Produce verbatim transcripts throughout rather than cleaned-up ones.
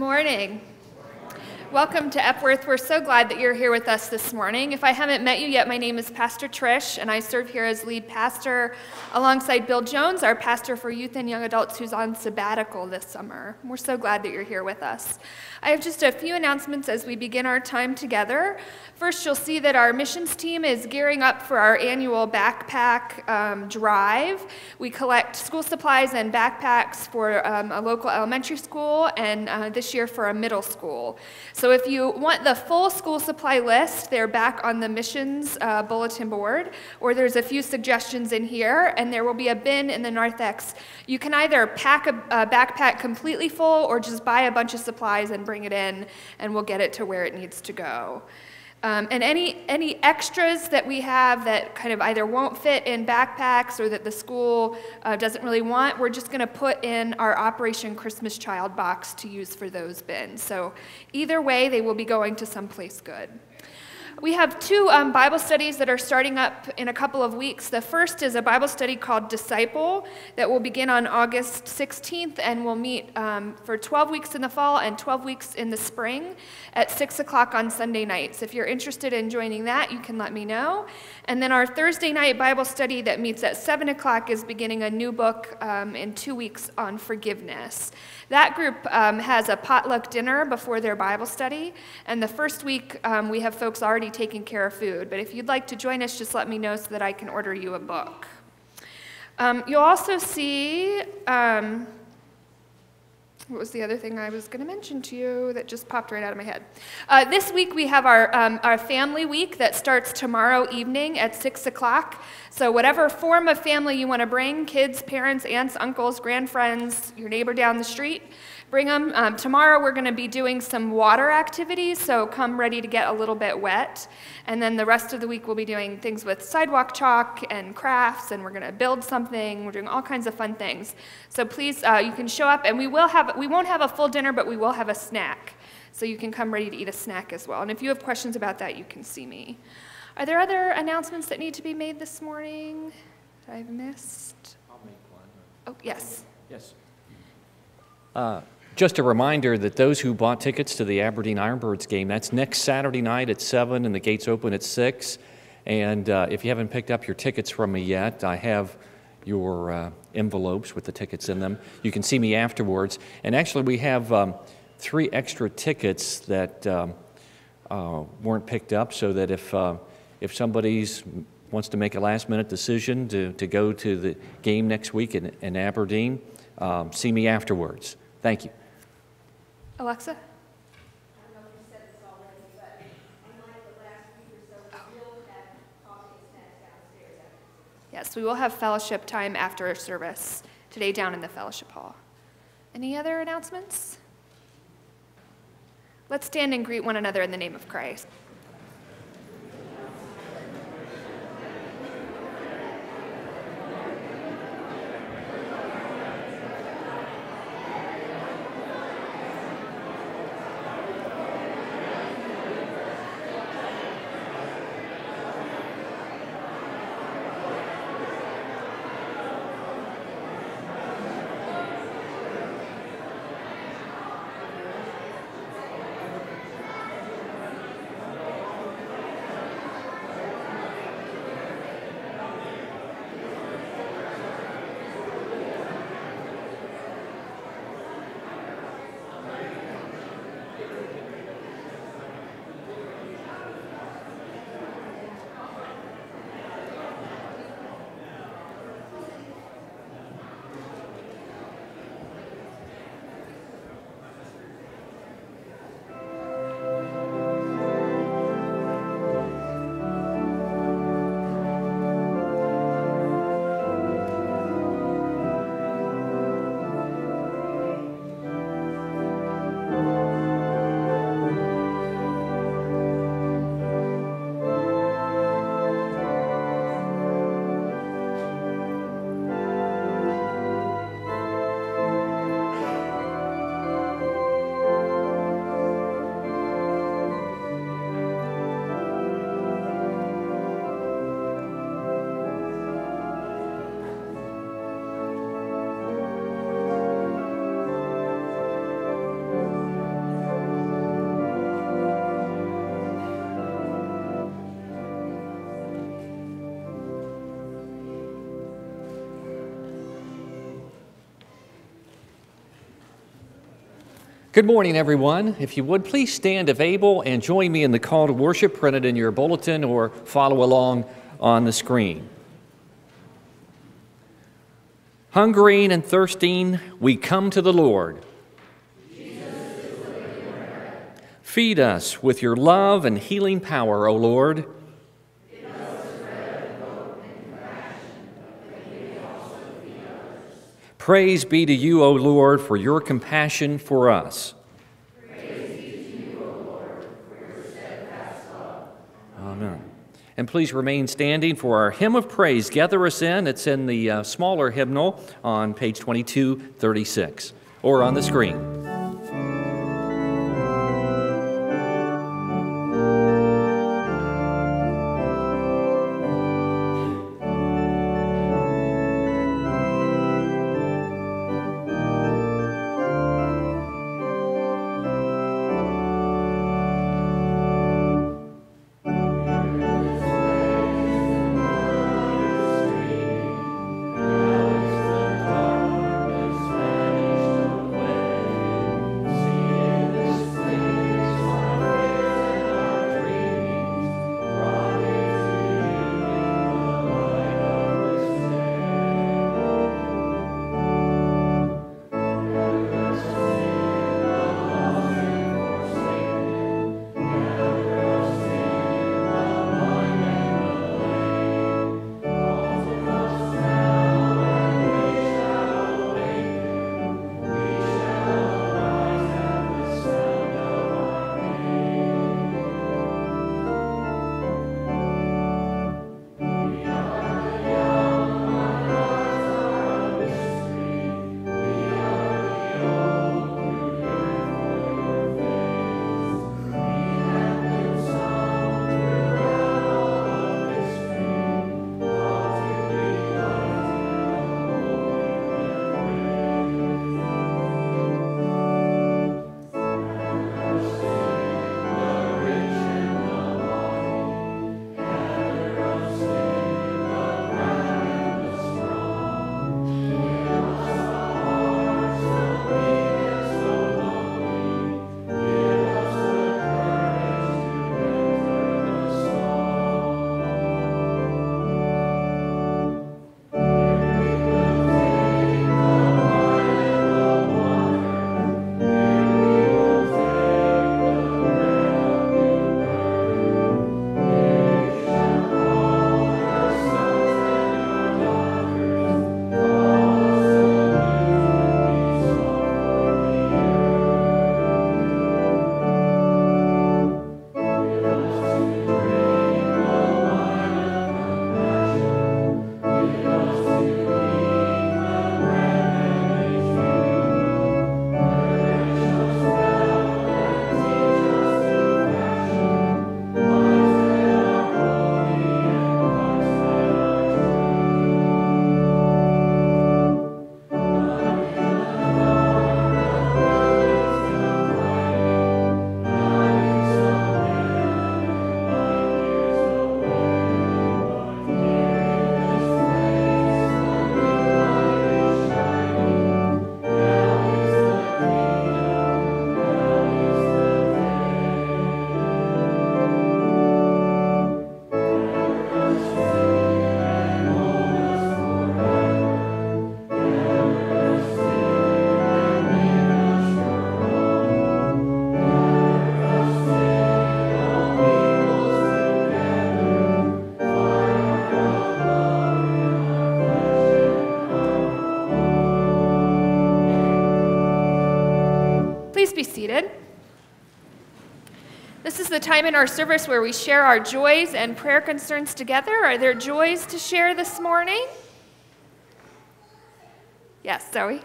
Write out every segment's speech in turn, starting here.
morning. Welcome to Epworth. We're so glad that you're here with us this morning. If I haven't met you yet, my name is Pastor Trish, and I serve here as lead pastor alongside Bill Jones, our pastor for youth and young adults who's on sabbatical this summer. We're so glad that you're here with us. I have just a few announcements as we begin our time together. First, you'll see that our missions team is gearing up for our annual backpack um, drive. We collect school supplies and backpacks for um, a local elementary school, and uh, this year for a middle school. So if you want the full school supply list, they're back on the missions uh, bulletin board, or there's a few suggestions in here, and there will be a bin in the narthex. You can either pack a, a backpack completely full or just buy a bunch of supplies and bring it in, and we'll get it to where it needs to go. Um, and any any extras that we have that kind of either won't fit in backpacks or that the school uh, doesn't really want, we're just going to put in our Operation Christmas Child box to use for those bins. So either way, they will be going to someplace good. We have two um, Bible studies that are starting up in a couple of weeks. The first is a Bible study called Disciple that will begin on August sixteenth and will meet um, for twelve weeks in the fall and twelve weeks in the spring at six o'clock on Sunday nights. If you're interested in joining that, you can let me know. And then our Thursday night Bible study that meets at seven o'clock is beginning a new book um, in two weeks on forgiveness. That group um, has a potluck dinner before their Bible study, and the first week um, we have folks already taking care of food. But if you'd like to join us, just let me know so that I can order you a book. Um, you'll also see, um, what was the other thing I was going to mention to you that just popped right out of my head? Uh, this week we have our, um, our family week that starts tomorrow evening at six o'clock. So whatever form of family you want to bring, kids, parents, aunts, uncles, grandfriends, your neighbor down the street, bring them. Um, tomorrow we're going to be doing some water activities, so come ready to get a little bit wet. And then the rest of the week we'll be doing things with sidewalk chalk and crafts, and we're going to build something. We're doing all kinds of fun things. So please, uh, you can show up, and we will have we won't have a full dinner, but we will have a snack. So you can come ready to eat a snack as well. And if you have questions about that, you can see me. Are there other announcements that need to be made this morning that I've missed? I'll make one. Oh, yes. Yes. Uh, just a reminder that those who bought tickets to the Aberdeen Ironbirds game, that's next Saturday night at seven, and the gates open at six. And uh, if you haven't picked up your tickets from me yet, I have your uh, envelopes with the tickets in them. You can see me afterwards. And actually, we have um, three extra tickets that um, uh, weren't picked up, so that if uh, if somebody wants to make a last-minute decision to, to go to the game next week in, in Aberdeen, um, see me afterwards. Thank you. Alexa? I don't know if you said this already, but unlike the last week or so, we will have coffee and snacks downstairs after. Yes, we will have fellowship time after service today down in the fellowship hall. Any other announcements? Let's stand and greet one another in the name of Christ. Good morning, everyone. If you would, please stand if able and join me in the call to worship printed in your bulletin or follow along on the screen. Hungering and thirsting, we come to the Lord. Feed us with your love and healing power, O Lord. Praise be to you, O Lord, for your compassion for us. Praise be to you, O Lord, for your steadfast love. Amen. And please remain standing for our hymn of praise. Gather us in. It's in the uh, smaller hymnal on page twenty-two thirty-six, or on the screen. Please be seated. This is the time in our service where we share our joys and prayer concerns together. Are there joys to share this morning? Yes, Zoe?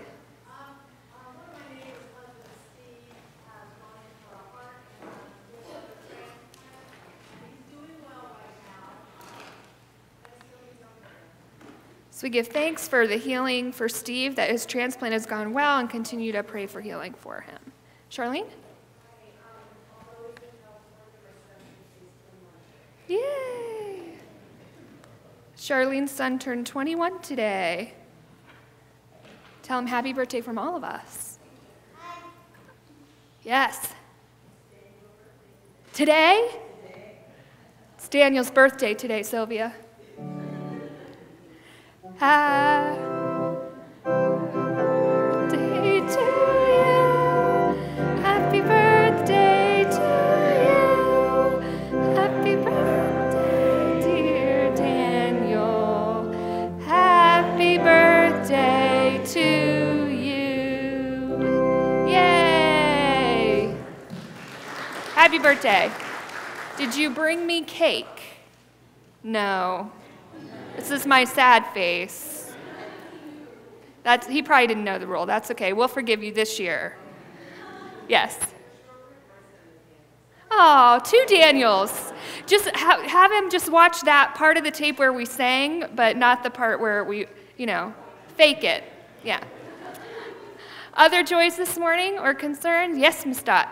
So we give thanks for the healing for Steve, that his transplant has gone well, and continue to pray for healing for him. Charlene? Yay! Charlene's son turned twenty-one today. Tell him happy birthday from all of us. Yes. Today? It's Daniel's birthday today, Sylvia. Happy birthday to you. Happy birthday to you. Happy birthday, dear Daniel. Happy birthday to you. Yay! Happy birthday. Did you bring me cake? No. This is my sad face. That's, he probably didn't know the rule. That's okay. We'll forgive you this year. Yes. Oh, two Daniels. Just ha- have him just watch that part of the tape where we sang, but not the part where we, you know, fake it. Yeah. Other joys this morning or concerns? Yes, Miss Dot.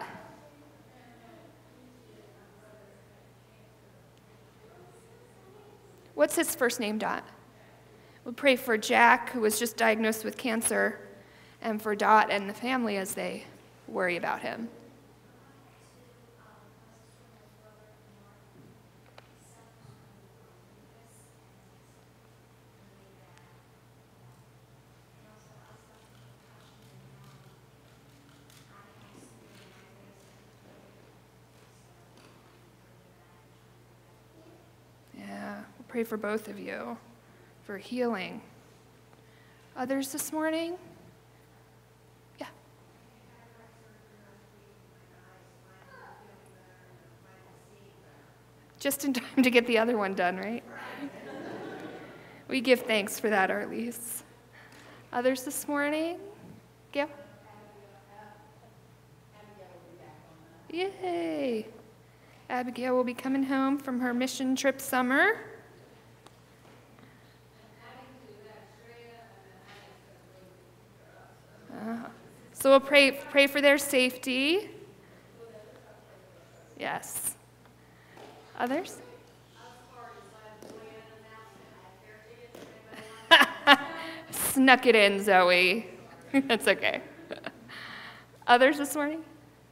What's his first name, Dot? We'll pray for Jack, who was just diagnosed with cancer, and for Dot and the family as they worry about him. Pray for both of you for healing. Others this morning? Yeah. Just in time to get the other one done, right? We give thanks for that, Arlise. Others this morning? Yeah. Yay. Abigail will be coming home from her mission trip summer. Uh, so we'll pray, pray for their safety. Yes. Others? Snuck it in, Zoe. That's okay. Others this morning?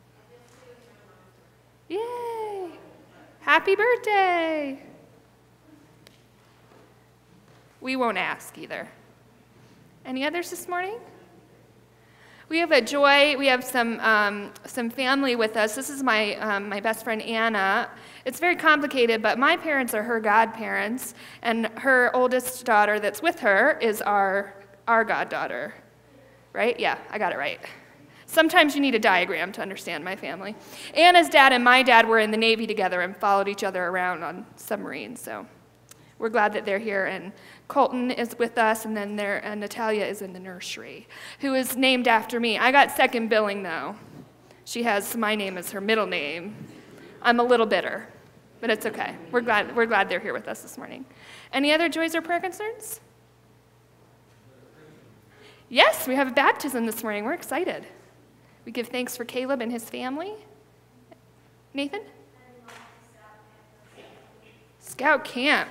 Yay! Happy birthday! We won't ask either. Any others this morning? We have a joy. We have some um, some family with us. This is my um, my best friend Anna. It's very complicated, but my parents are her godparents, and her oldest daughter that's with her is our our goddaughter. Right? Yeah, I got it right. Sometimes you need a diagram to understand my family. Anna's dad and my dad were in the Navy together and followed each other around on submarines. So we're glad that they're here. And Colton is with us, and then there, and Natalia is in the nursery, who is named after me. I got second billing, though. She has my name as her middle name. I'm a little bitter, but it's okay. We're glad, we're glad they're here with us this morning. Any other joys or prayer concerns? Yes, we have a baptism this morning. We're excited. We give thanks for Caleb and his family. Nathan? Scout camp.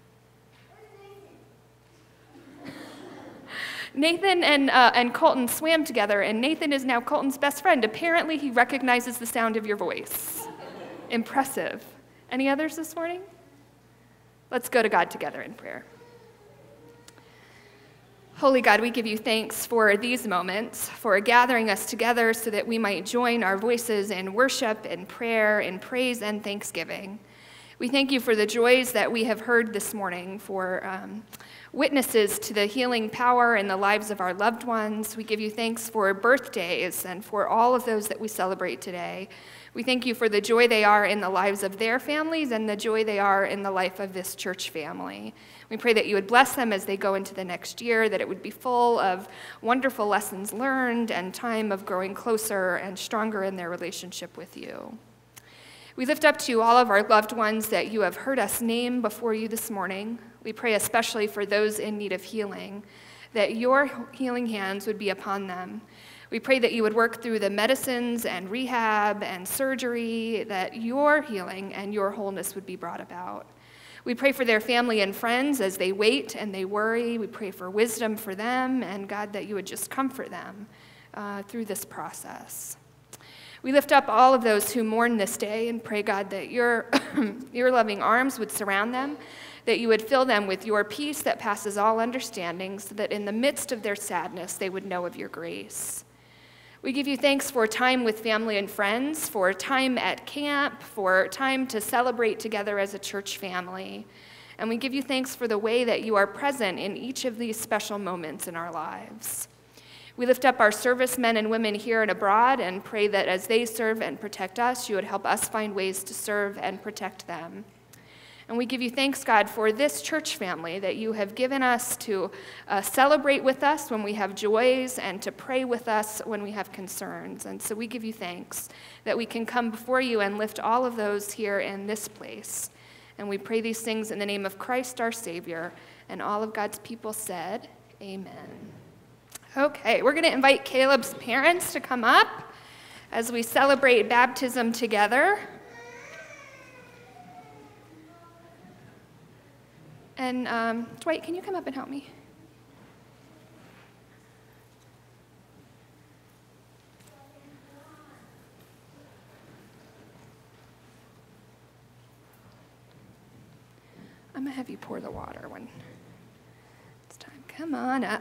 Nathan and, uh, and Colton swam together, and Nathan is now Colton's best friend. Apparently, he recognizes the sound of your voice. Impressive. Any others this morning? Let's go to God together in prayer. Holy God, we give you thanks for these moments, for gathering us together so that we might join our voices in worship and prayer and praise and thanksgiving. We thank you for the joys that we have heard this morning, for um, witnesses to the healing power in the lives of our loved ones. We give you thanks for birthdays and for all of those that we celebrate today. We thank you for the joy they are in the lives of their families and the joy they are in the life of this church family. We pray that you would bless them as they go into the next year, that it would be full of wonderful lessons learned and time of growing closer and stronger in their relationship with you. We lift up to you all of our loved ones that you have heard us name before you this morning. We pray especially for those in need of healing, that your healing hands would be upon them. We pray that you would work through the medicines and rehab and surgery, that your healing and your wholeness would be brought about. We pray for their family and friends as they wait and they worry. We pray for wisdom for them, and God, that you would just comfort them uh, through this process. We lift up all of those who mourn this day and pray, God, that your, your loving arms would surround them, that you would fill them with your peace that passes all understanding, so that in the midst of their sadness, they would know of your grace. We give you thanks for time with family and friends, for time at camp, for time to celebrate together as a church family. And we give you thanks for the way that you are present in each of these special moments in our lives. We lift up our servicemen and women here and abroad and pray that as they serve and protect us, you would help us find ways to serve and protect them. And we give you thanks, God, for this church family that you have given us to uh, celebrate with us when we have joys and to pray with us when we have concerns. And so we give you thanks that we can come before you and lift all of those here in this place. And we pray these things in the name of Christ our Savior. And all of God's people said, amen. Okay, we're going to invite Caleb's parents to come up as we celebrate baptism together. And um, Dwight, can you come up and help me? I'm going to have you pour the water when it's time. Come on up.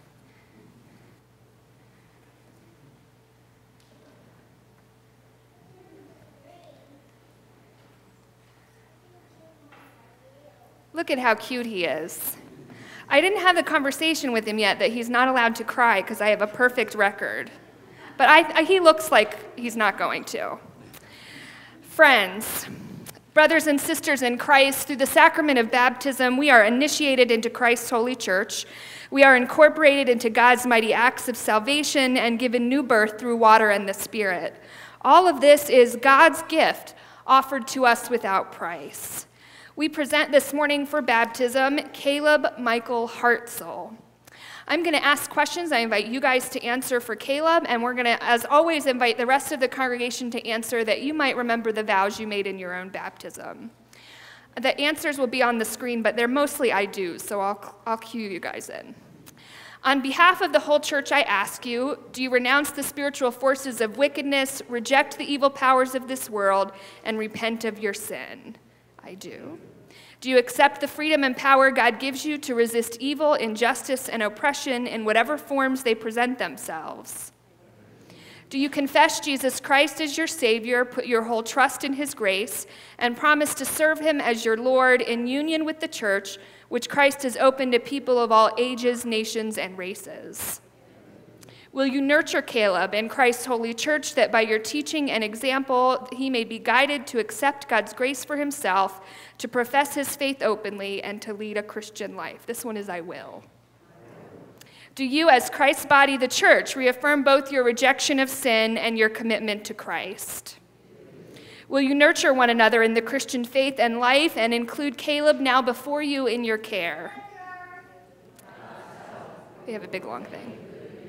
Look at how cute he is. I didn't have the conversation with him yet that he's not allowed to cry because I have a perfect record. But I, I, he looks like he's not going to. Friends, brothers and sisters in Christ, through the sacrament of baptism, we are initiated into Christ's holy church. We are incorporated into God's mighty acts of salvation and given new birth through water and the Spirit. All of this is God's gift offered to us without price. We present this morning for baptism Caleb Michael Hartzell. I'm going to ask questions. I invite you guys to answer for Caleb, and we're going to, as always, invite the rest of the congregation to answer that you might remember the vows you made in your own baptism. The answers will be on the screen, but they're mostly I do's, so I'll, I'll cue you guys in. On behalf of the whole church, I ask you, do you renounce the spiritual forces of wickedness, reject the evil powers of this world, and repent of your sin? I do. Do you accept the freedom and power God gives you to resist evil, injustice, and oppression in whatever forms they present themselves? Do you confess Jesus Christ as your Savior, put your whole trust in his grace, and promise to serve him as your Lord in union with the church, which Christ has opened to people of all ages, nations, and races? Will you nurture Caleb in Christ's holy church that by your teaching and example he may be guided to accept God's grace for himself, to profess his faith openly, and to lead a Christian life? This one is I will. Do you, as Christ's body, the church, reaffirm both your rejection of sin and your commitment to Christ? Will you nurture one another in the Christian faith and life and include Caleb now before you in your care? They have a big long thing.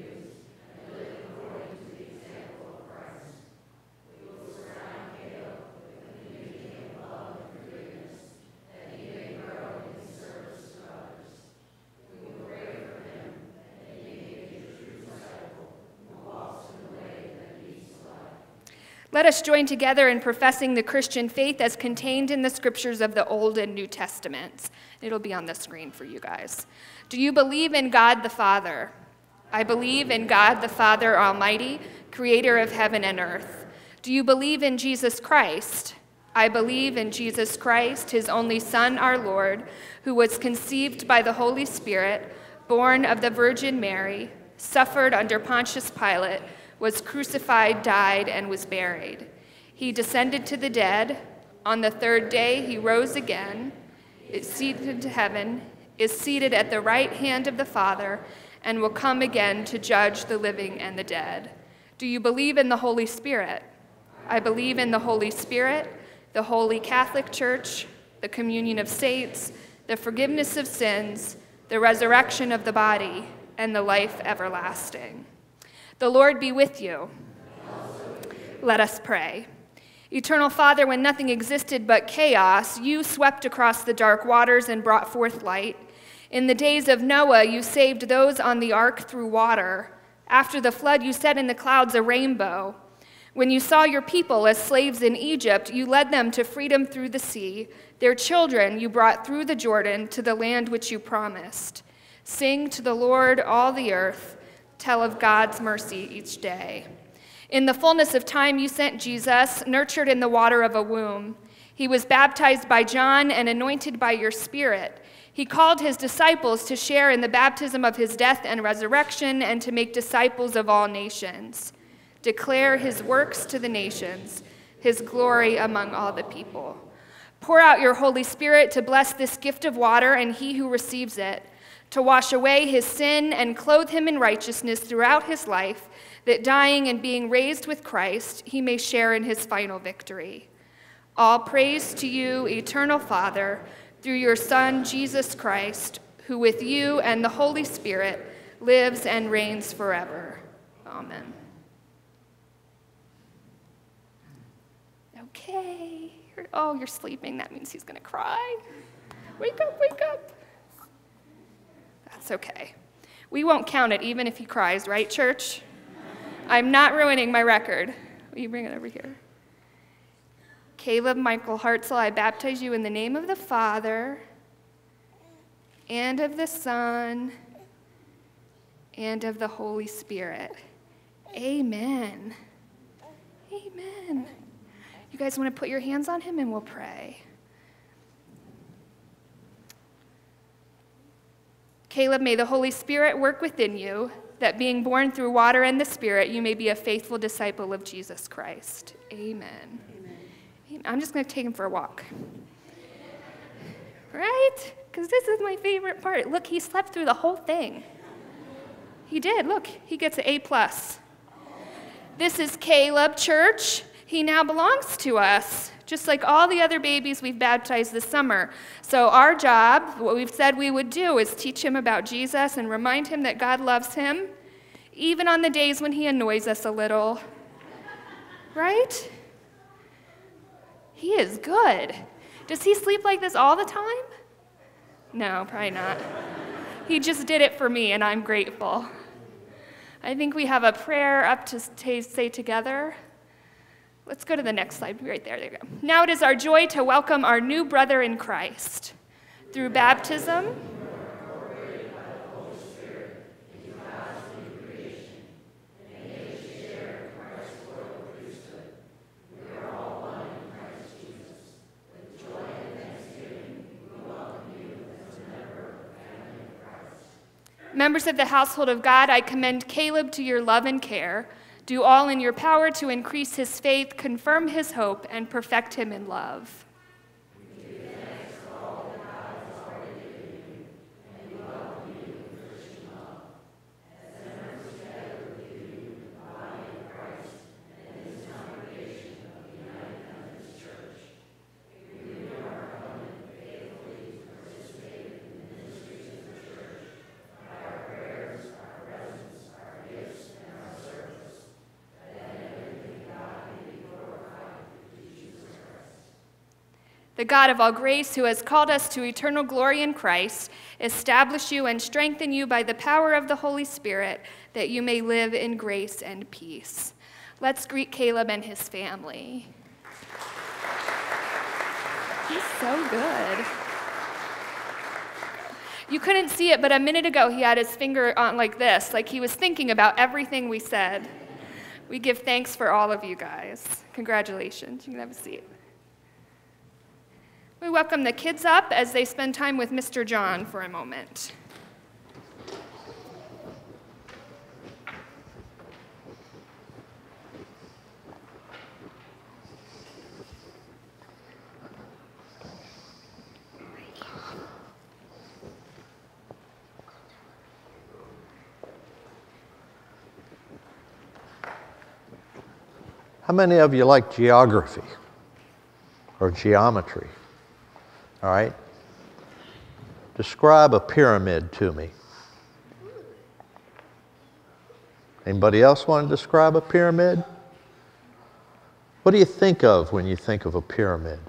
Let us join together in professing the Christian faith as contained in the scriptures of the Old and New Testaments. It'll be on the screen for you guys. Do you believe in God the Father? I believe in God the Father Almighty, creator of heaven and earth. Do you believe in Jesus Christ? I believe in Jesus Christ, his only Son, our Lord, who was conceived by the Holy Spirit, born of the Virgin Mary, suffered under Pontius Pilate, was crucified, died, and was buried. He descended to the dead. On the third day he rose again, is seated to heaven, is seated at the right hand of the Father, and will come again to judge the living and the dead. Do you believe in the Holy Spirit? I believe in the Holy Spirit, the Holy Catholic Church, the communion of saints, the forgiveness of sins, the resurrection of the body, and the life everlasting. The Lord be with you. Let us pray. Eternal Father, when nothing existed but chaos, you swept across the dark waters and brought forth light. In the days of Noah, you saved those on the ark through water. After the flood, you set in the clouds a rainbow. When you saw your people as slaves in Egypt, you led them to freedom through the sea. Their children you brought through the Jordan to the land which you promised. Sing to the Lord, all the earth. Tell of God's mercy each day. In the fullness of time you sent Jesus, nurtured in the water of a womb. He was baptized by John and anointed by your Spirit. He called his disciples to share in the baptism of his death and resurrection and to make disciples of all nations. Declare his works to the nations, his glory among all the people. Pour out your Holy Spirit to bless this gift of water and he who receives it, to wash away his sin and clothe him in righteousness throughout his life, that dying and being raised with Christ, he may share in his final victory. All praise to you, eternal Father, through your Son, Jesus Christ, who with you and the Holy Spirit lives and reigns forever. Amen. Okay. Oh, you're sleeping. That means he's going to cry. Wake up, wake up. That's okay. We won't count it even if he cries, right, church? I'm not ruining my record. Will you bring it over here? Caleb Michael Hartzell, I baptize you in the name of the Father and of the Son and of the Holy Spirit. Amen. Amen. You guys want to put your hands on him and we'll pray. Caleb, may the Holy Spirit work within you, that being born through water and the Spirit, you may be a faithful disciple of Jesus Christ. Amen. Amen. I'm just going to take him for a walk. Right? Because this is my favorite part. Look, he slept through the whole thing. He did. Look, he gets an A plus. This is Caleb, church. He now belongs to us, just like all the other babies we've baptized this summer. So our job, what we've said we would do, is teach him about Jesus and remind him that God loves him, even on the days when he annoys us a little. Right? He is good. Does he sleep like this all the time? No, probably not. He just did it for me, and I'm grateful. I think we have a prayer up to say together. Let's go to the next slide, right there, there you go. Now it is our joy to welcome our new brother in Christ. Through baptism, members of the household of God, I commend Caleb to your love and care. Do all in your power to increase his faith, confirm his hope, and perfect him in love. We give thanks for all that God has already given you, and we welcome you with Christian love. As members together we give you the body of Christ and his congregation of the United Methodist Church. We renew our covenant faithfully to participate in the ministries of the church by our prayers, our presence, our gifts, and our service. The God of all grace, who has called us to eternal glory in Christ, establish you and strengthen you by the power of the Holy Spirit, that you may live in grace and peace. Let's greet Caleb and his family. He's so good. You couldn't see it, but a minute ago he had his finger on like this, like he was thinking about everything we said. We give thanks for all of you guys. Congratulations. You can have a seat. We welcome the kids up as they spend time with Mister John for a moment. How many of you like geography or geometry? All right. Describe a pyramid to me. Anybody else want to describe a pyramid? What do you think of when you think of a pyramid?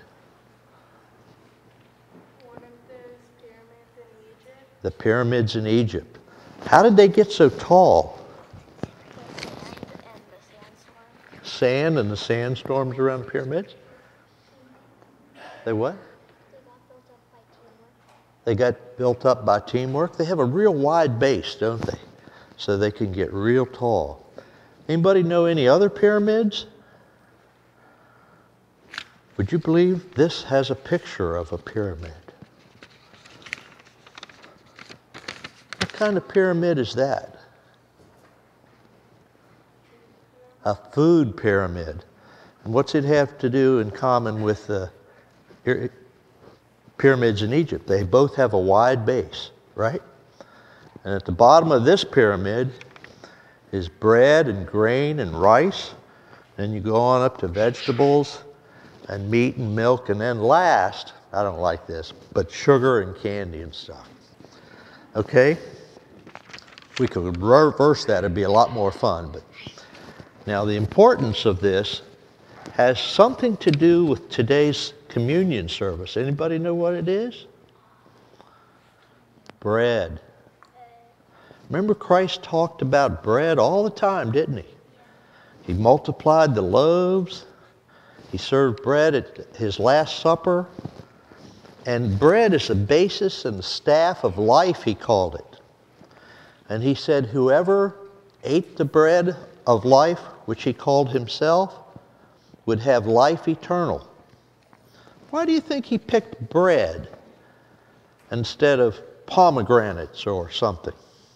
One of those pyramids in Egypt. The pyramids in Egypt. How did they get so tall? The sand and the sandstorm. sand and the sandstorms around the pyramids? They what? They got built up by teamwork. They have a real wide base, don't they? So they can get real tall. Anybody know any other pyramids? Would you believe this has a picture of a pyramid? What kind of pyramid is that? A food pyramid. And what's it have to do in common with the pyramids in Egypt? They both have a wide base, right? And at the bottom of this pyramid is bread and grain and rice. Then you go on up to vegetables and meat and milk. And then last, I don't like this, but sugar and candy and stuff. Okay? We could reverse that. It'd be a lot more fun. But now the importance of this has something to do with today's communion service. Anybody know what it is? Bread. Remember, Christ talked about bread all the time, didn't he? He multiplied the loaves. He served bread at his Last Supper. And bread is the basis and the staff of life, he called it. And he said, whoever ate the bread of life, which he called himself, would have life eternal. Why do you think he picked bread instead of pomegranates or something?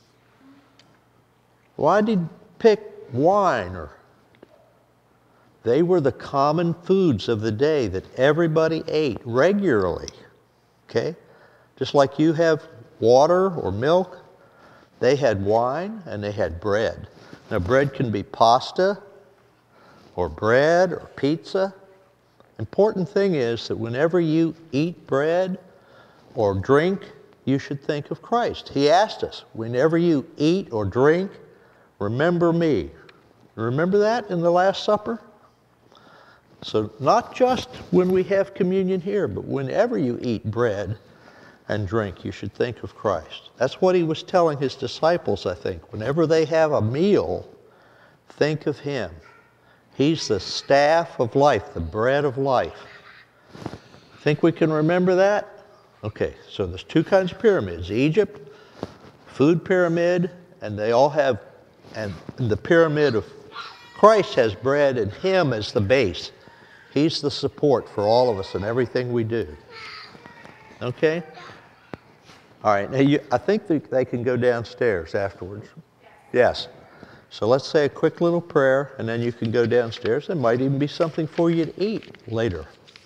Why did he pick wine? Or they were the common foods of the day that everybody ate regularly. Okay? Just like you have water or milk, they had wine and they had bread. Now, bread can be pasta or bread or pizza. Important thing is that whenever you eat bread or drink, you should think of Christ. He asked us, whenever you eat or drink, remember me. Remember that in the Last Supper? So not just when we have communion here, but whenever you eat bread and drink, you should think of Christ. That's what he was telling his disciples, I think. Whenever they have a meal, think of him. He's the staff of life, the bread of life. Think we can remember that? Okay, so there's two kinds of pyramids. Egypt, food pyramid, and they all have, and the pyramid of Christ has bread and him as the base. He's the support for all of us in everything we do. Okay? All right, now you, I think they, they can go downstairs afterwards. Yes. So let's say a quick little prayer, and then you can go downstairs. There might even be something for you to eat later.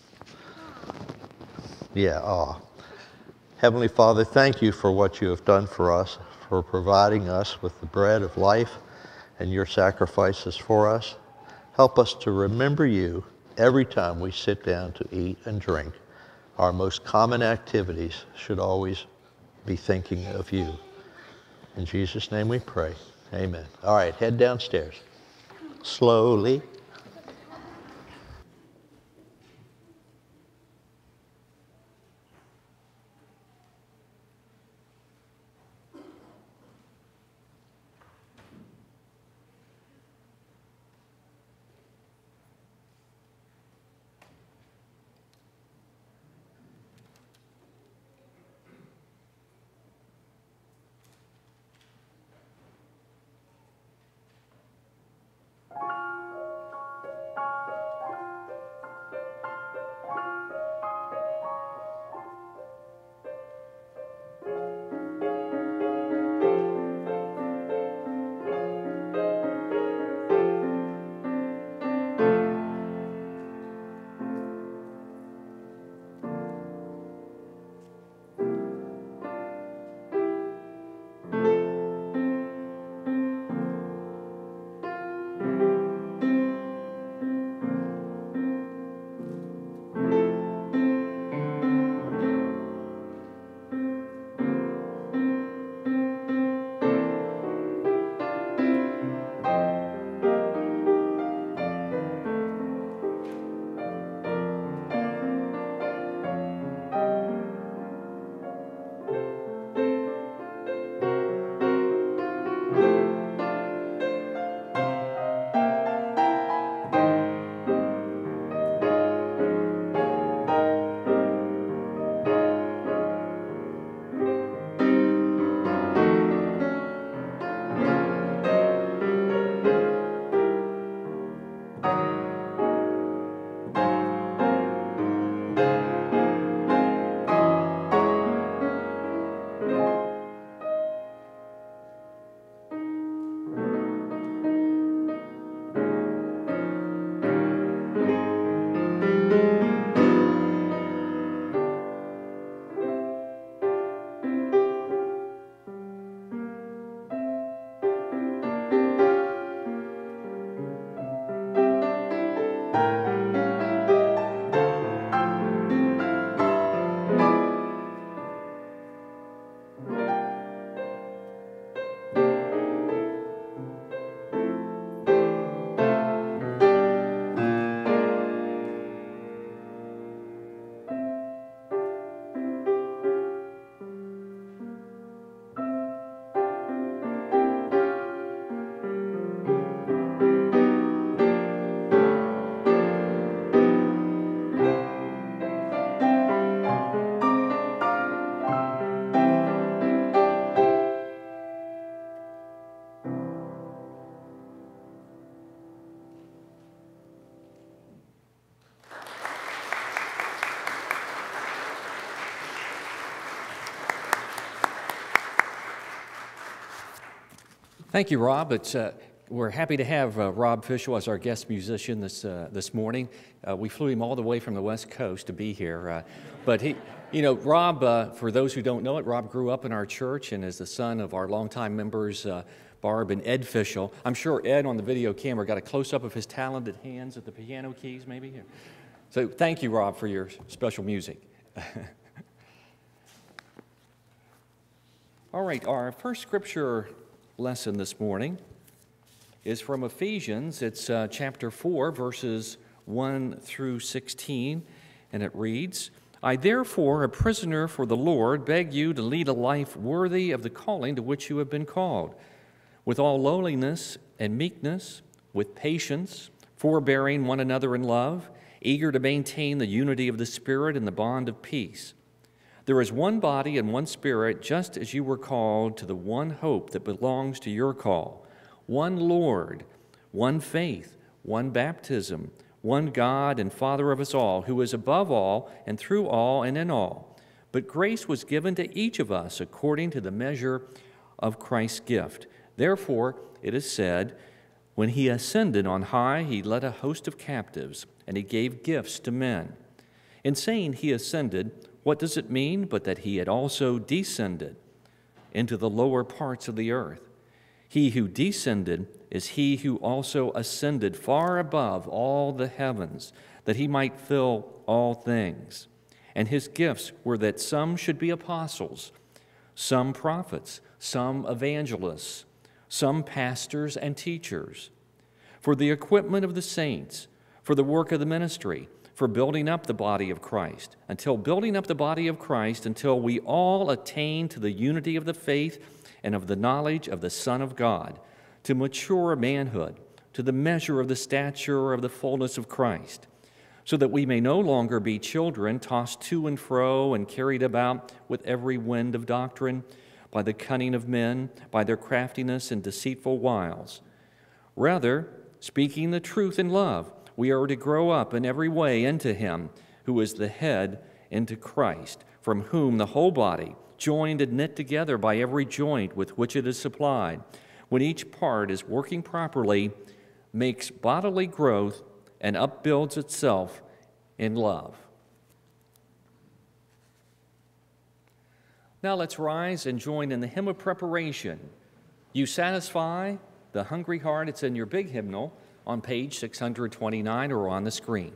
Yeah, aw. Heavenly Father, thank you for what you have done for us, for providing us with the bread of life and your sacrifices for us. Help us to remember you every time we sit down to eat and drink. Our most common activities should always be thinking of you. In Jesus' name we pray. Amen. All right, head downstairs. Slowly. Thank you, Rob. It's, uh, we're happy to have uh, Rob Fischel as our guest musician this, uh, this morning. Uh, we flew him all the way from the West Coast to be here. Uh, but he, you know, Rob, uh, for those who don't know it, Rob grew up in our church and is the son of our longtime members, uh, Barb and Ed Fischel. I'm sure Ed on the video camera got a close-up of his talented hands at the piano keys, maybe. So thank you, Rob, for your special music. All right, our first scripture lesson this morning is from Ephesians. It's uh, chapter four, verses one through sixteen, and it reads, I therefore, a prisoner for the Lord, beg you to lead a life worthy of the calling to which you have been called, with all lowliness and meekness, with patience, forbearing one another in love, eager to maintain the unity of the Spirit in the bond of peace. There is one body and one Spirit, just as you were called to the one hope that belongs to your call, one Lord, one faith, one baptism, one God and Father of us all, who is above all and through all and in all. But grace was given to each of us according to the measure of Christ's gift. Therefore, it is said, when he ascended on high, he led a host of captives, and he gave gifts to men. In saying he ascended, what does it mean but that he had also descended into the lower parts of the earth? He who descended is he who also ascended far above all the heavens, that he might fill all things. And his gifts were that some should be apostles, some prophets, some evangelists, some pastors and teachers, for the equipment of the saints, for the work of the ministry, for building up the body of Christ, until building up the body of Christ, until we all attain to the unity of the faith and of the knowledge of the Son of God, to mature manhood, to the measure of the stature of the fullness of Christ, so that we may no longer be children tossed to and fro and carried about with every wind of doctrine, by the cunning of men, by their craftiness and deceitful wiles. Rather, speaking the truth in love, we are to grow up in every way into him who is the head, into Christ, from whom the whole body, joined and knit together by every joint with which it is supplied, when each part is working properly, makes bodily growth and upbuilds itself in love. Now let's rise and join in the hymn of preparation. You satisfy the hungry heart. It's in your big hymnal on page six hundred twenty-nine or on the screen.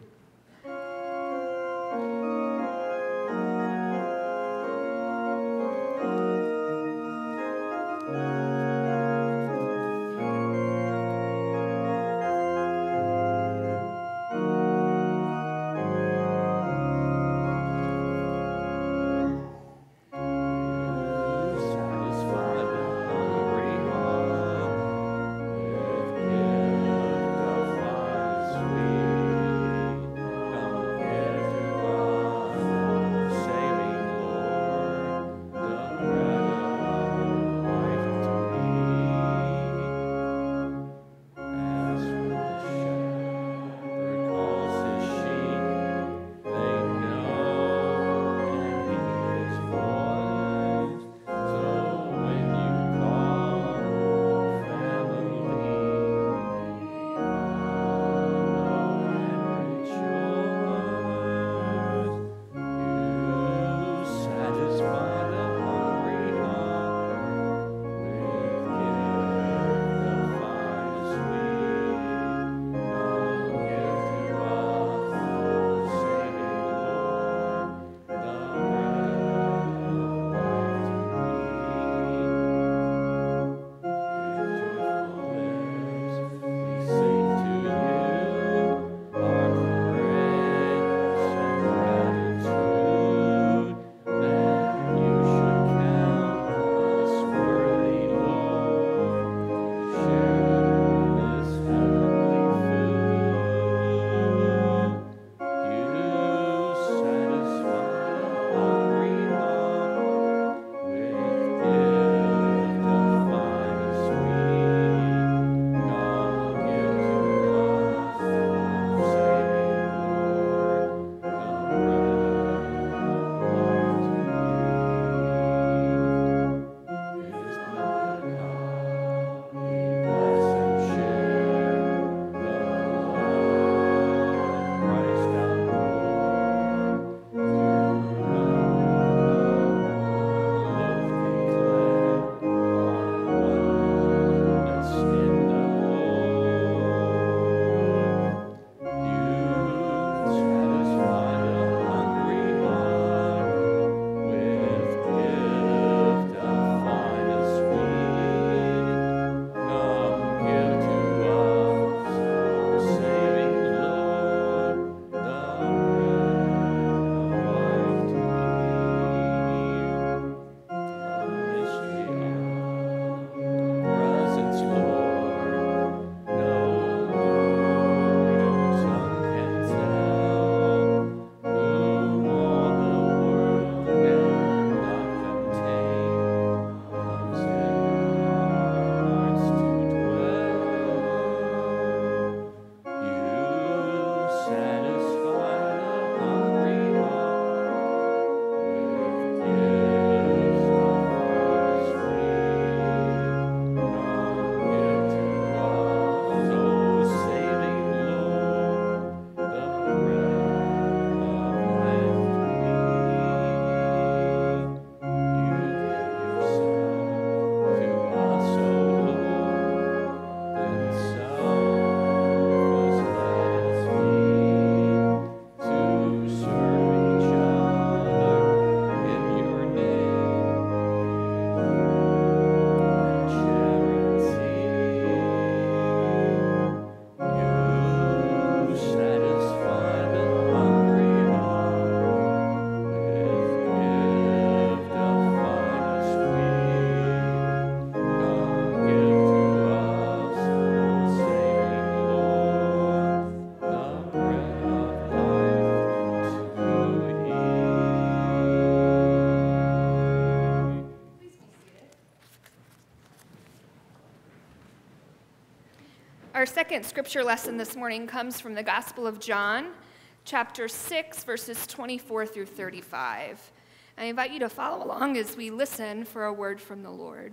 Our second scripture lesson this morning comes from the Gospel of John, chapter six, verses twenty-four through thirty-five. I invite you to follow along as we listen for a word from the Lord.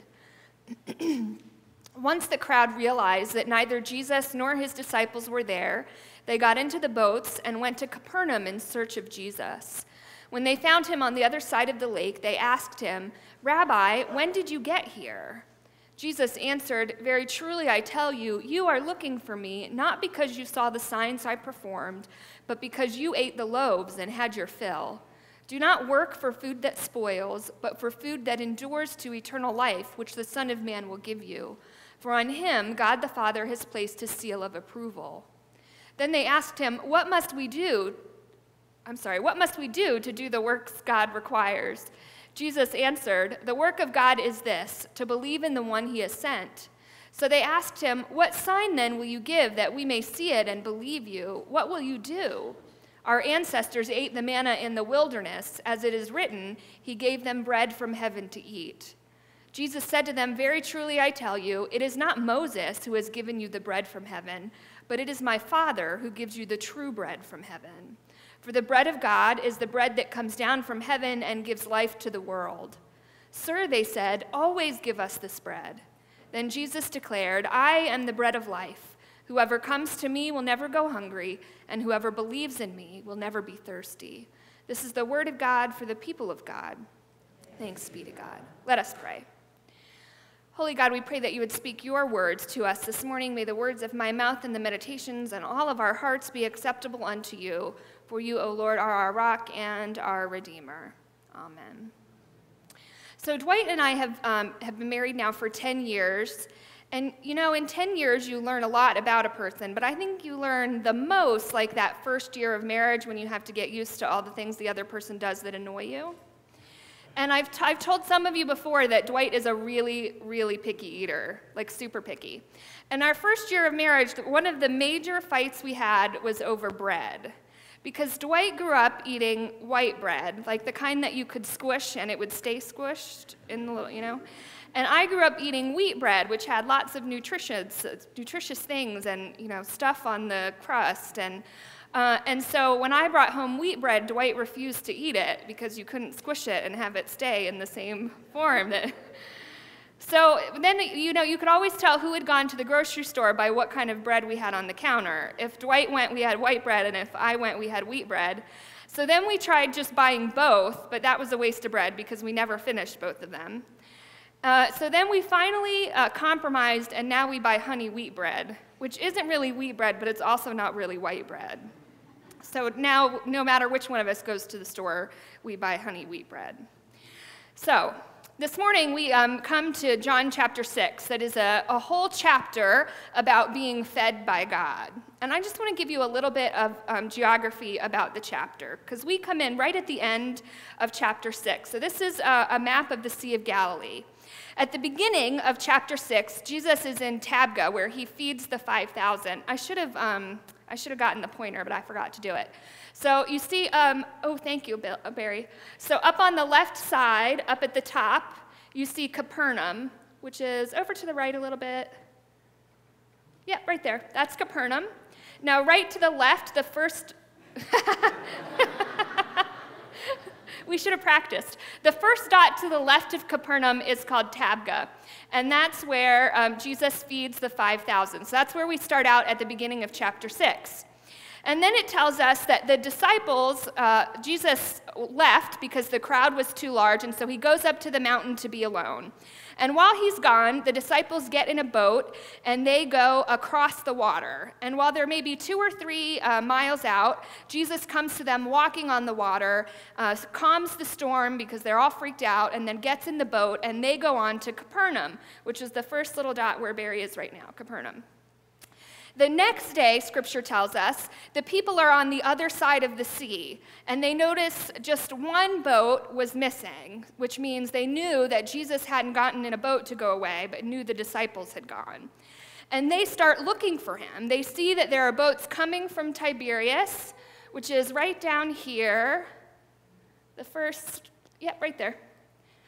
Once the crowd realized that neither Jesus nor his disciples were there, they got into the boats and went to Capernaum in search of Jesus. When they found him on the other side of the lake, they asked him, "Rabbi, when did you get here?" Jesus answered, "Very truly I tell you, you are looking for me, not because you saw the signs I performed, but because you ate the loaves and had your fill. Do not work for food that spoils, but for food that endures to eternal life, which the Son of Man will give you. For on him God the Father has placed his seal of approval." Then they asked him, "What must we do? I'm sorry, what must we do to do the works God requires?" Jesus answered, "The work of God is this, to believe in the one he has sent." So they asked him, "What sign then will you give that we may see it and believe you? What will you do? Our ancestors ate the manna in the wilderness. As it is written, he gave them bread from heaven to eat." Jesus said to them, "Very truly I tell you, it is not Moses who has given you the bread from heaven, but it is my Father who gives you the true bread from heaven. For the bread of God is the bread that comes down from heaven and gives life to the world." "Sir," they said, "always give us this bread." Then Jesus declared, "I am the bread of life. Whoever comes to me will never go hungry, and whoever believes in me will never be thirsty." This is the word of God for the people of God. Thanks be to God. Let us pray. Holy God, we pray that you would speak your words to us this morning. May the words of my mouth and the meditations and all of our hearts be acceptable unto you. For you, O Lord, are our rock and our Redeemer. Amen. So Dwight and I have, um, have been married now for ten years. And, you know, in ten years, you learn a lot about a person. But I think you learn the most like that first year of marriage when you have to get used to all the things the other person does that annoy you. And I've, t- I've told some of you before that Dwight is a really, really picky eater, like super picky. And our first year of marriage, one of the major fights we had was over bread. Because Dwight grew up eating white bread, like the kind that you could squish and it would stay squished in the little, you know. And I grew up eating wheat bread, which had lots of nutritious, nutritious things and, you know, stuff on the crust. And Uh, and so when I brought home wheat bread, Dwight refused to eat it because you couldn't squish it and have it stay in the same form. That so then, you know, you could always tell who had gone to the grocery store by what kind of bread we had on the counter. If Dwight went, we had white bread, and if I went, we had wheat bread. So then we tried just buying both, but that was a waste of bread because we never finished both of them. Uh, so then we finally uh, compromised, and now we buy honey wheat bread, which isn't really wheat bread, but it's also not really white bread. So now, no matter which one of us goes to the store, we buy honey wheat bread. So this morning, we um, come to John chapter six. That is a, a whole chapter about being fed by God. And I just want to give you a little bit of um, geography about the chapter, because we come in right at the end of chapter six. So this is a, a map of the Sea of Galilee. At the beginning of chapter six, Jesus is in Tabgha, where he feeds the five thousand. I should have um, I should have gotten the pointer, but I forgot to do it. So you see, um, oh, thank you, Bill, uh, Barry. So up on the left side, up at the top, you see Capernaum, which is over to the right a little bit. Yeah, right there. That's Capernaum. Now, right to the left, the first... We should have practiced. The first dot to the left of Capernaum is called Tabgha, and that's where um, Jesus feeds the five thousand. So that's where we start out at the beginning of chapter six. And then it tells us that the disciples, uh, Jesus left because the crowd was too large, and so he goes up to the mountain to be alone. And while he's gone, the disciples get in a boat, and they go across the water. And while they're maybe two or three uh, miles out, Jesus comes to them walking on the water, uh, calms the storm because they're all freaked out, and then gets in the boat, and they go on to Capernaum, which is the first little dot where Barry is right now, Capernaum. The next day, Scripture tells us, the people are on the other side of the sea, and they notice just one boat was missing, which means they knew that Jesus hadn't gotten in a boat to go away, but knew the disciples had gone. And they start looking for him. They see that there are boats coming from Tiberias, which is right down here. The first, yeah, right there.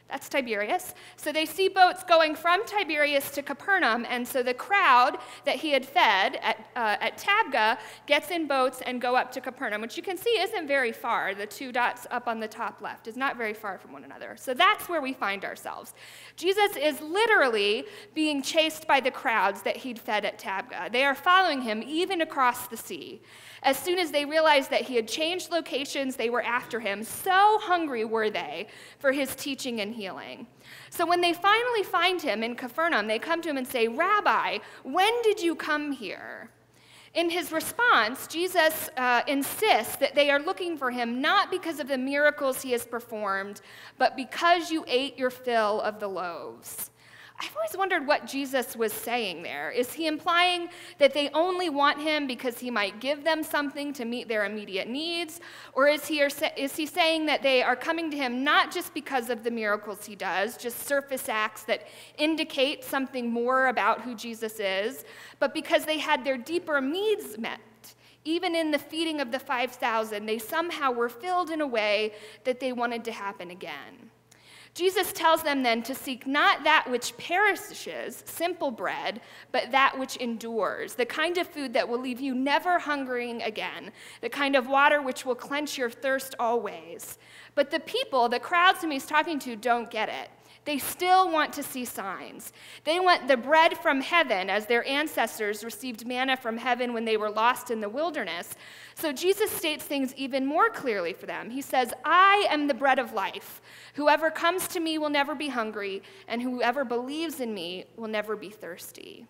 That's Tiberias. So they see boats going from Tiberias to Capernaum, and so the crowd that he had fed at, uh, at Tabgha gets in boats and go up to Capernaum, which you can see isn't very far. The two dots up on the top left is not very far from one another. So that's where we find ourselves. Jesus is literally being chased by the crowds that he'd fed at Tabgha. They are following him even across the sea. As soon as they realized that he had changed locations, they were after him. So hungry were they for his teaching and healing. So when they finally find him in Capernaum, they come to him and say, "Rabbi, when did you come here?" In his response, Jesus uh, insists that they are looking for him not because of the miracles he has performed, but because you ate your fill of the loaves. I've always wondered what Jesus was saying there. Is he implying that they only want him because he might give them something to meet their immediate needs? Or is he, is he saying that they are coming to him not just because of the miracles he does, just surface acts that indicate something more about who Jesus is, but because they had their deeper needs met? Even in the feeding of the five thousand, they somehow were filled in a way that they wanted to happen again. Jesus tells them then to seek not that which perishes, simple bread, but that which endures, the kind of food that will leave you never hungering again, the kind of water which will quench your thirst always. But the people, the crowds whom he's talking to, don't get it. They still want to see signs. They want the bread from heaven, as their ancestors received manna from heaven when they were lost in the wilderness. So Jesus states things even more clearly for them. He says, "I am the bread of life. Whoever comes to me will never be hungry, and whoever believes in me will never be thirsty."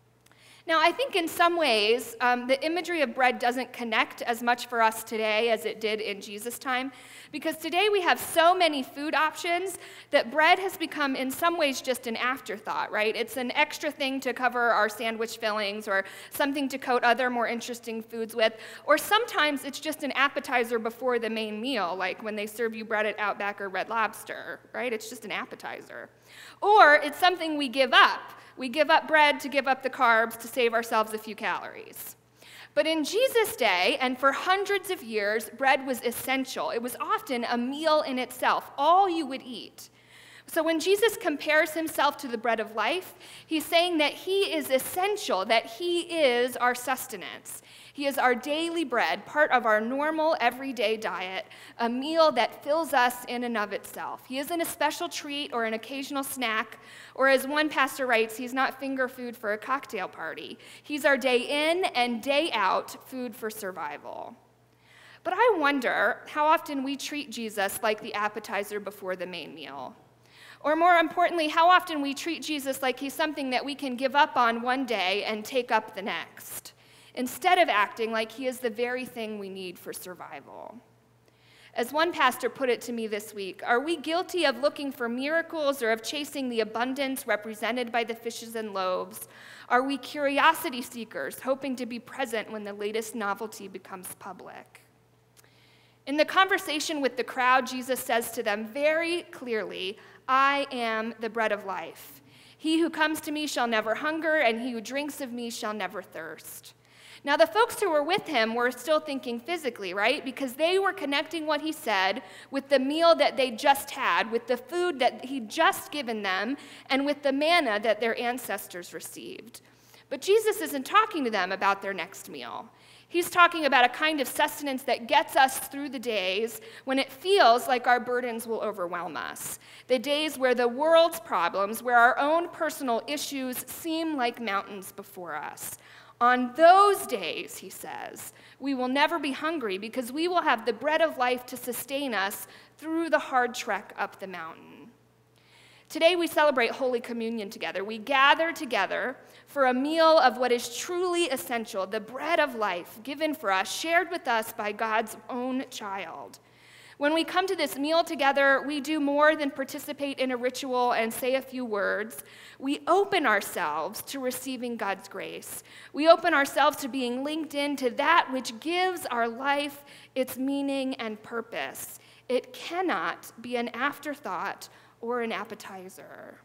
Now, I think in some ways, um, the imagery of bread doesn't connect as much for us today as it did in Jesus' time, because today we have so many food options that bread has become in some ways just an afterthought, right? It's an extra thing to cover our sandwich fillings or something to coat other more interesting foods with, or sometimes it's just an appetizer before the main meal, like when they serve you bread at Outback or Red Lobster, right? It's just an appetizer. Or it's something we give up. We give up bread to give up the carbs to save ourselves a few calories. But in Jesus' day, and for hundreds of years, bread was essential. It was often a meal in itself, all you would eat. So when Jesus compares himself to the bread of life, he's saying that he is essential, that he is our sustenance. He is our daily bread, part of our normal everyday diet, a meal that fills us in and of itself. He isn't a special treat or an occasional snack, or as one pastor writes, he's not finger food for a cocktail party. He's our day in and day out food for survival. But I wonder how often we treat Jesus like the appetizer before the main meal. Or more importantly, how often we treat Jesus like he's something that we can give up on one day and take up the next, instead of acting like he is the very thing we need for survival. As one pastor put it to me this week, are we guilty of looking for miracles or of chasing the abundance represented by the fishes and loaves? Are we curiosity seekers, hoping to be present when the latest novelty becomes public? In the conversation with the crowd, Jesus says to them very clearly, "I am the bread of life. He who comes to me shall never hunger, and he who drinks of me shall never thirst." Now, the folks who were with him were still thinking physically, right? Because they were connecting what he said with the meal that they just had, with the food that he'd just given them, and with the manna that their ancestors received. But Jesus isn't talking to them about their next meal. He's talking about a kind of sustenance that gets us through the days when it feels like our burdens will overwhelm us. The days where the world's problems, where our own personal issues seem like mountains before us. On those days, he says, we will never be hungry because we will have the bread of life to sustain us through the hard trek up the mountain. Today we celebrate Holy Communion together. We gather together for a meal of what is truly essential, the bread of life given for us, shared with us by God's own child. When we come to this meal together, we do more than participate in a ritual and say a few words. We open ourselves to receiving God's grace. We open ourselves to being linked into that which gives our life its meaning and purpose. It cannot be an afterthought or an appetizer.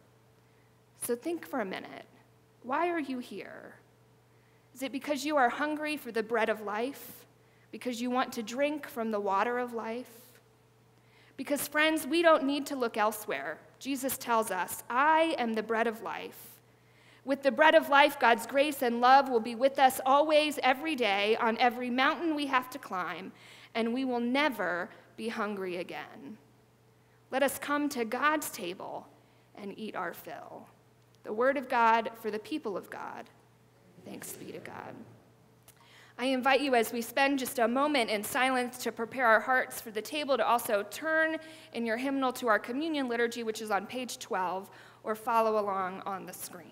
So think for a minute. Why are you here? Is it because you are hungry for the bread of life? Because you want to drink from the water of life? Because, friends, we don't need to look elsewhere Jesus tells us, I am the bread of life. With the bread of life, God's grace and love will be with us always, every day, on every mountain we have to climb, and we will never be hungry again. Let us come to God's table and eat our fill. The word of God for the people of God. Thanks be to God. I invite you, as we spend just a moment in silence to prepare our hearts for the table, to also turn in your hymnal to our communion liturgy, which is on page twelve, or follow along on the screen.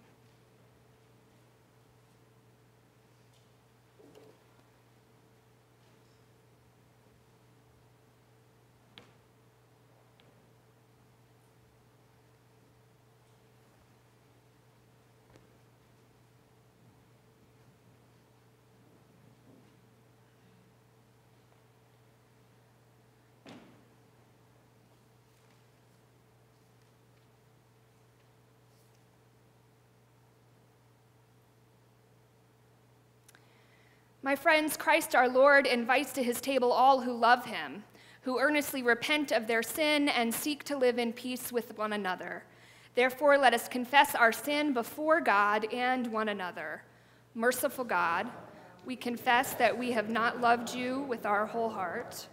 My friends, Christ our Lord invites to his table all who love him, who earnestly repent of their sin and seek to live in peace with one another. Therefore, let us confess our sin before God and one another. Merciful God, we confess that we have not loved you with our whole heart.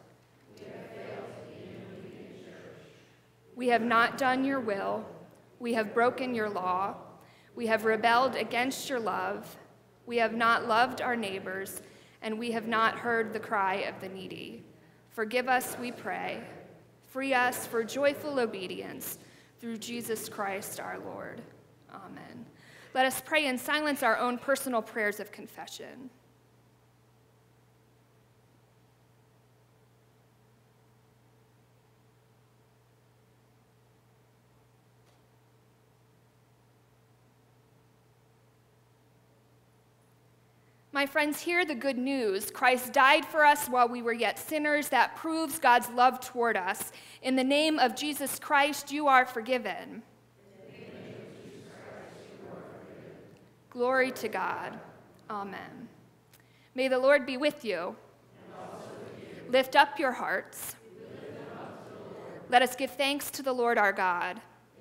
We have not done your will. We have broken your law. We have rebelled against your love. We have not loved our neighbors, and we have not heard the cry of the needy. Forgive us, we pray. Free us for joyful obedience through Jesus Christ our Lord. Amen. Let us pray in silence our own personal prayers of confession. My friends, hear the good news. Christ died for us while we were yet sinners. That proves God's love toward us. In the name of Jesus Christ, you are forgiven. Glory to God. Amen. May the Lord be with you. Lift up your hearts. Let us give thanks to the Lord our God.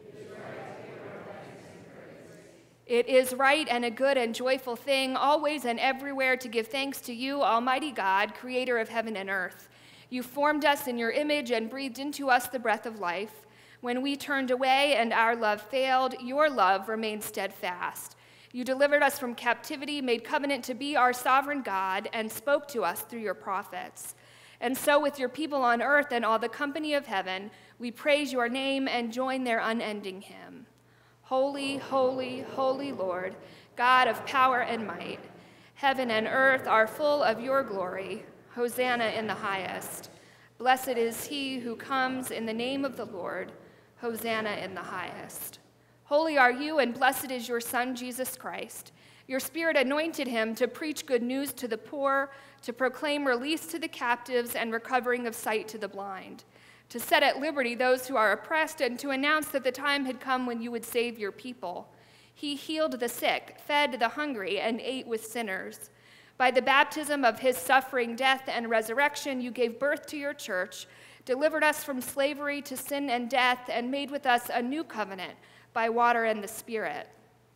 It is right and a good and joyful thing, always and everywhere, to give thanks to you, Almighty God, creator of heaven and earth. You formed us in your image and breathed into us the breath of life. When we turned away and our love failed, your love remained steadfast. You delivered us from captivity, made covenant to be our sovereign God, and spoke to us through your prophets. And so with your people on earth and all the company of heaven, we praise your name and join their unending hymn. Holy, holy, holy Lord, God of power and might, heaven and earth are full of your glory. Hosanna in the highest. Blessed is he who comes in the name of the Lord. Hosanna in the highest. Holy are you, and blessed is your Son, Jesus Christ. Your Spirit anointed him to preach good news to the poor, to proclaim release to the captives and recovering of sight to the blind, to set at liberty those who are oppressed, and to announce that the time had come when you would save your people. He healed the sick, fed the hungry, and ate with sinners. By the baptism of his suffering, death, and resurrection, you gave birth to your church, delivered us from slavery to sin and death, and made with us a new covenant by water and the Spirit.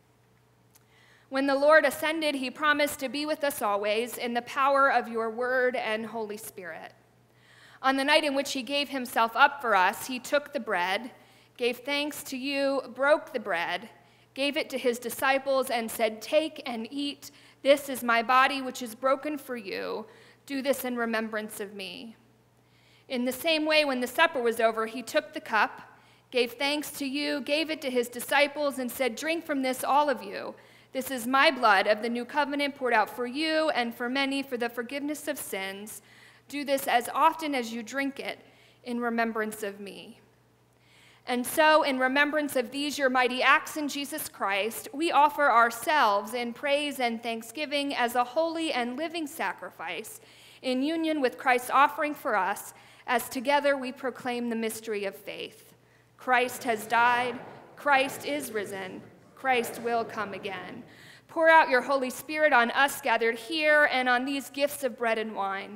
When the Lord ascended, he promised to be with us always in the power of your word and Holy Spirit. On the night in which he gave himself up for us, he took the bread, gave thanks to you, broke the bread, gave it to his disciples, and said, "Take and eat. This is my body, which is broken for you. Do this in remembrance of me." In the same way, when the supper was over, he took the cup, gave thanks to you, gave it to his disciples, and said, "Drink from this, all of you. This is my blood of the new covenant poured out for you and for many for the forgiveness of sins. Do this as often as you drink it in remembrance of me." And so, in remembrance of these your mighty acts in Jesus Christ, we offer ourselves in praise and thanksgiving as a holy and living sacrifice, in union with Christ's offering for us, as together we proclaim the mystery of faith. Christ has died, Christ is risen, Christ will come again. Pour out your Holy Spirit on us gathered here and on these gifts of bread and wine.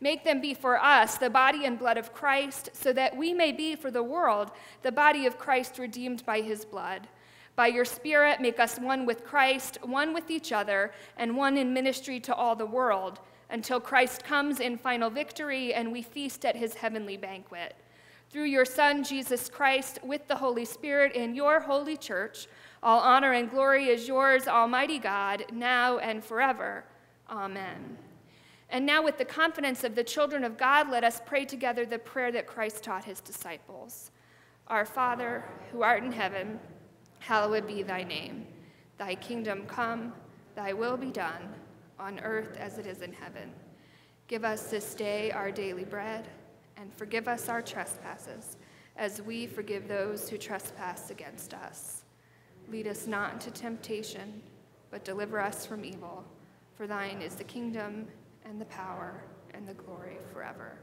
Make them be for us the body and blood of Christ, so that we may be for the world the body of Christ redeemed by his blood. By your Spirit, make us one with Christ, one with each other, and one in ministry to all the world, until Christ comes in final victory and we feast at his heavenly banquet. Through your Son, Jesus Christ, with the Holy Spirit in your holy church, all honor and glory is yours, Almighty God, now and forever. Amen. And now, with the confidence of the children of God, let us pray together the prayer that Christ taught his disciples. Our Father, who art in heaven, hallowed be thy name. Thy kingdom come, thy will be done, on earth as it is in heaven. Give us this day our daily bread, and forgive us our trespasses, as we forgive those who trespass against us. Lead us not into temptation, but deliver us from evil. For thine is the kingdom, and the power, and the glory forever.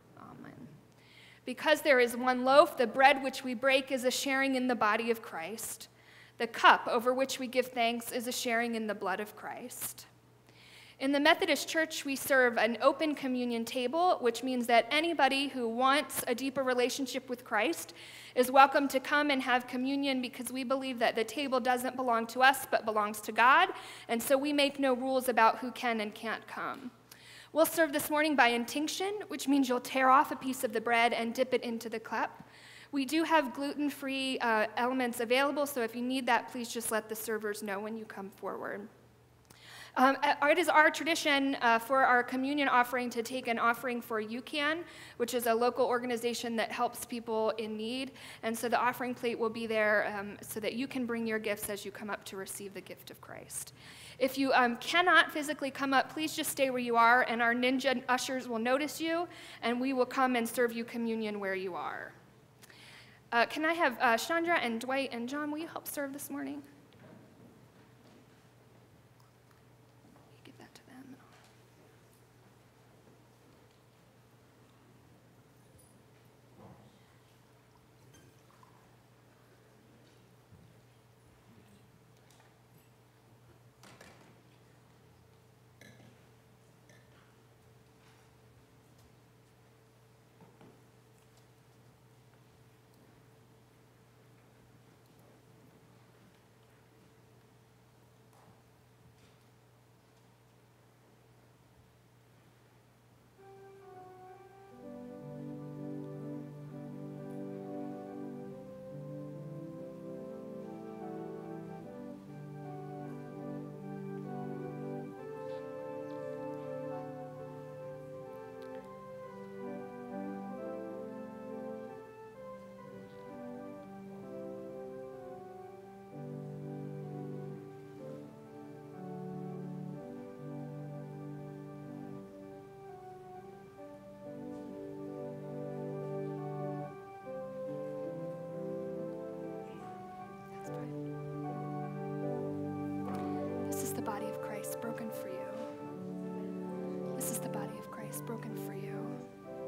Amen. Because there is one loaf, the bread which we break is a sharing in the body of Christ. The cup over which we give thanks is a sharing in the blood of Christ. In the Methodist Church, we serve an open communion table, which means that anybody who wants a deeper relationship with Christ is welcome to come and have communion, because we believe that the table doesn't belong to us but belongs to God, and so we make no rules about who can and can't come. We'll serve this morning by intinction, which means you'll tear off a piece of the bread and dip it into the cup. We do have gluten-free uh, elements available, so if you need that, please just let the servers know when you come forward. Um, it is our tradition uh, for our communion offering to take an offering for U CAN, which is a local organization that helps people in need. And so the offering plate will be there um, so that you can bring your gifts as you come up to receive the gift of Christ. If you um, cannot physically come up, please just stay where you are, and our ninja ushers will notice you, and we will come and serve you communion where you are. Uh, can I have uh, Chandra and Dwight and John, will you help serve this morning? Body of Christ broken for you. This is the body of Christ broken for you.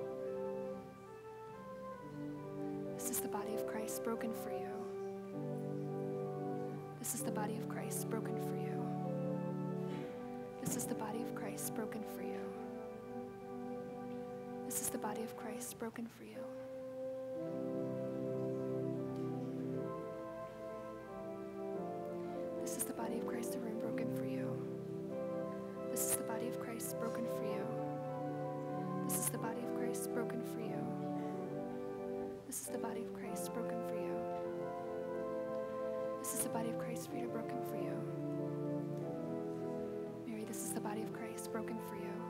This is the body of Christ broken for you. This is the body of Christ broken for you. This is the body of Christ broken for you. This is the body of Christ broken for you. This is the body of Christ broken for you. This is the body of Christ broken for you. This is the body of Christ broken for you. This is the body of Christ broken for you. This is the body of Christ broken for you. Mary, this is the body of Christ broken for you.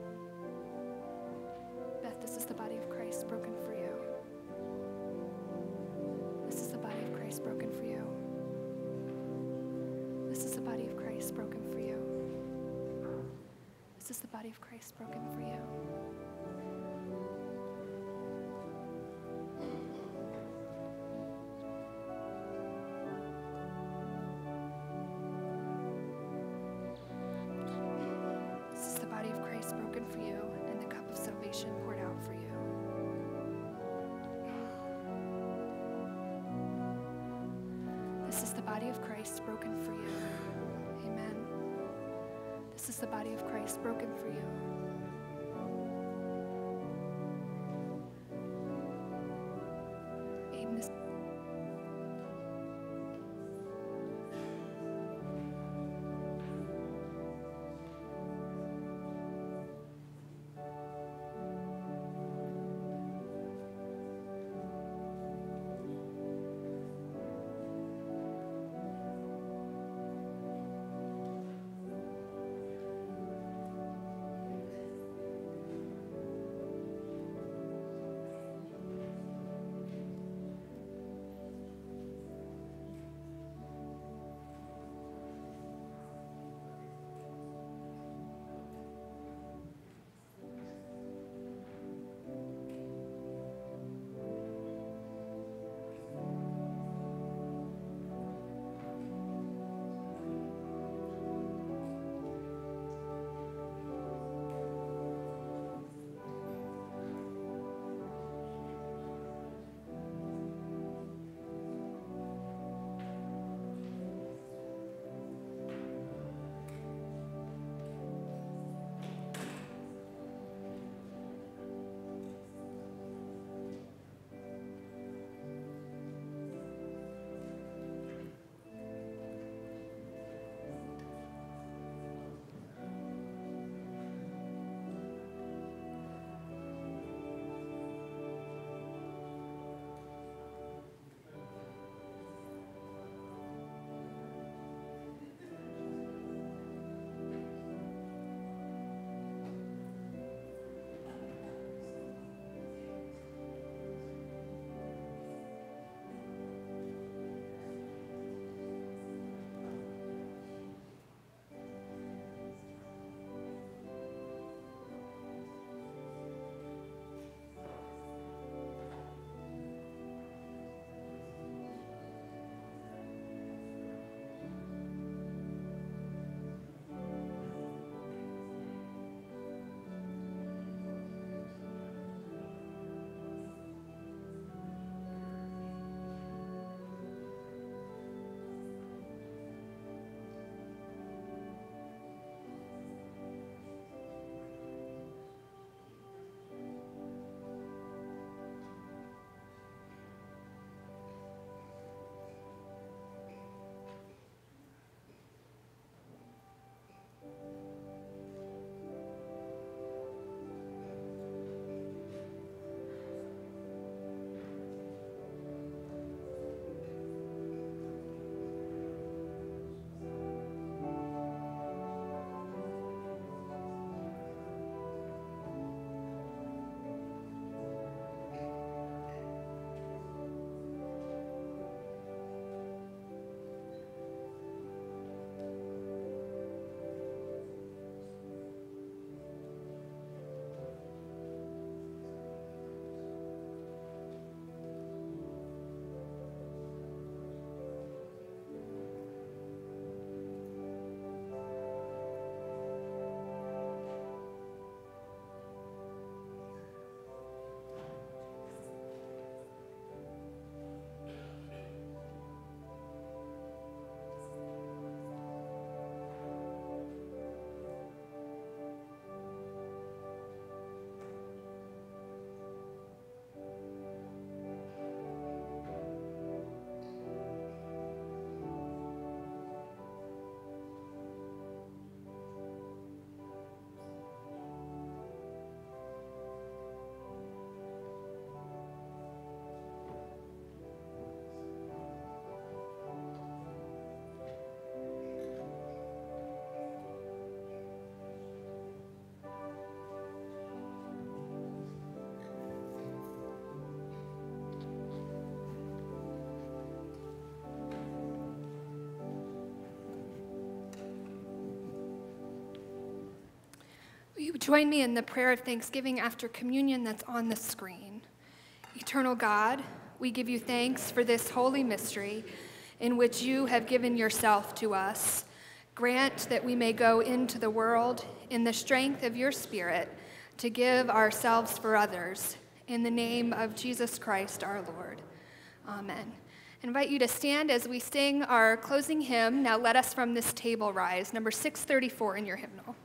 Beth, this is the body of Christ broken for you. This is the body of Christ broken for you. This is the body of Christ broken for you. This is the body of Christ broken for you. This is the body of Christ broken for you, and the cup of salvation poured out for you. This is the body of Christ broken for you. Amen. This is the body of Christ broken for you. you join me in the prayer of thanksgiving after communion that's on the screen? Eternal God, we give you thanks for this holy mystery in which you have given yourself to us. Grant that we may go into the world in the strength of your Spirit to give ourselves for others. In the name of Jesus Christ our Lord. Amen. I invite you to stand as we sing our closing hymn, Now Let Us From This Table Rise, number six thirty-four in your hymnal.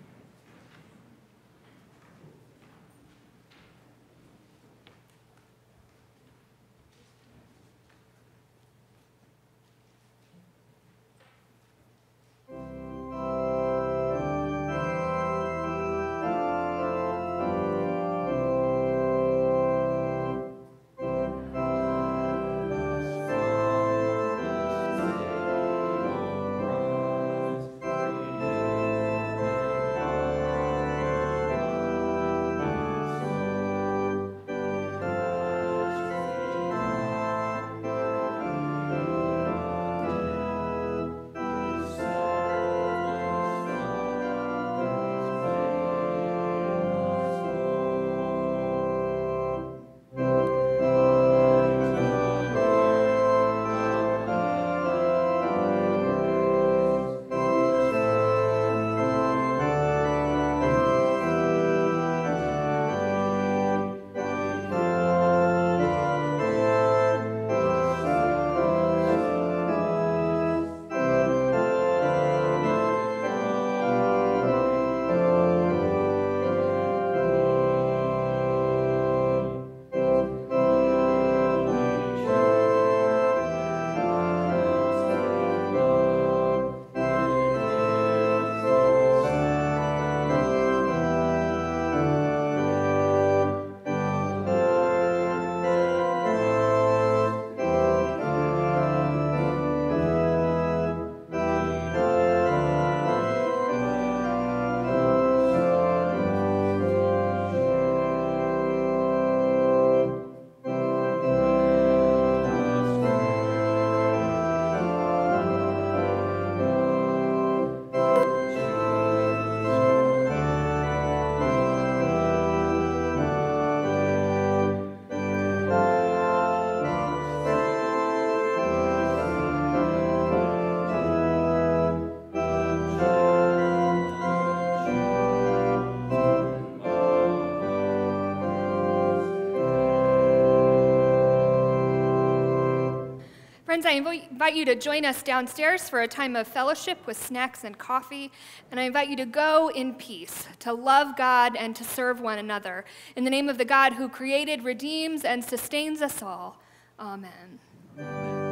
Friends, I invite you to join us downstairs for a time of fellowship with snacks and coffee, and I invite you to go in peace, to love God and to serve one another. In the name of the God who created, redeems, and sustains us all. Amen.